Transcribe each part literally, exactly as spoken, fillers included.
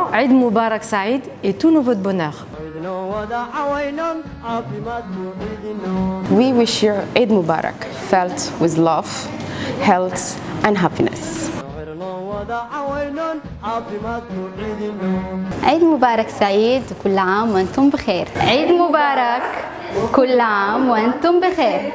Eid Mubarak Saïd et tout nos vœux de bonheur. We wish you Eid Mubarak, filled with love, health and happiness. عيد مبارك سعيد كل عام وأنتم بخير. عيد مبارك كل عام وأنتم بخير.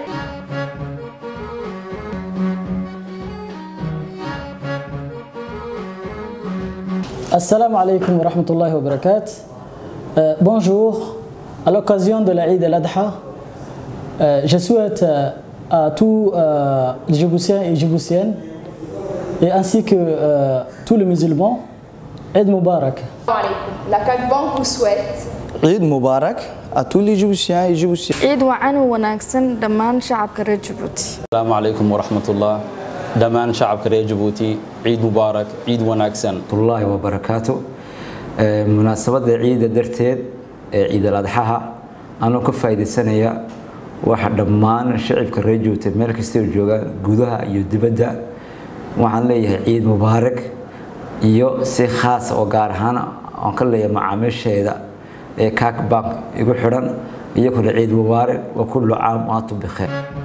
Assalamu alaikum wa rahmatullahi wa barakatuh. Euh, bonjour, à l'occasion de l'Aïd al-Adha, euh, je souhaite euh, à tous euh, les Djiboutiens et Djiboutiennes et ainsi que euh, tous les musulmans, Eid Mubarak. La CAC Bank vous souhaite Eid Mubarak à tous les Djiboutiens et Djiboutiennes. Eid wacan wanaagsan dhammaan shacabka reer Djibouti. Assalamu alaikum wa rahmatullah. dhammaan shacabka reer Djibouti, Eid Mubarak, Eid wanaagsan. Wallahi wa barakatuh. Munaasabada ciida darteed ee Ciid al-Adha anoo ka faa'iideysanaya waxa dhammaan shacabka reer Djibouti meel kasta oo jooga gudaha iyo dibadda waxaan leeyahay Eid Mubarak iyo si khaas oo gaar ahaan aan ka leeyahay macaamiisheeda ee CAC Bank igu xiran iyo kula Eid Mubarak wa kullu caam wa antum bikhair.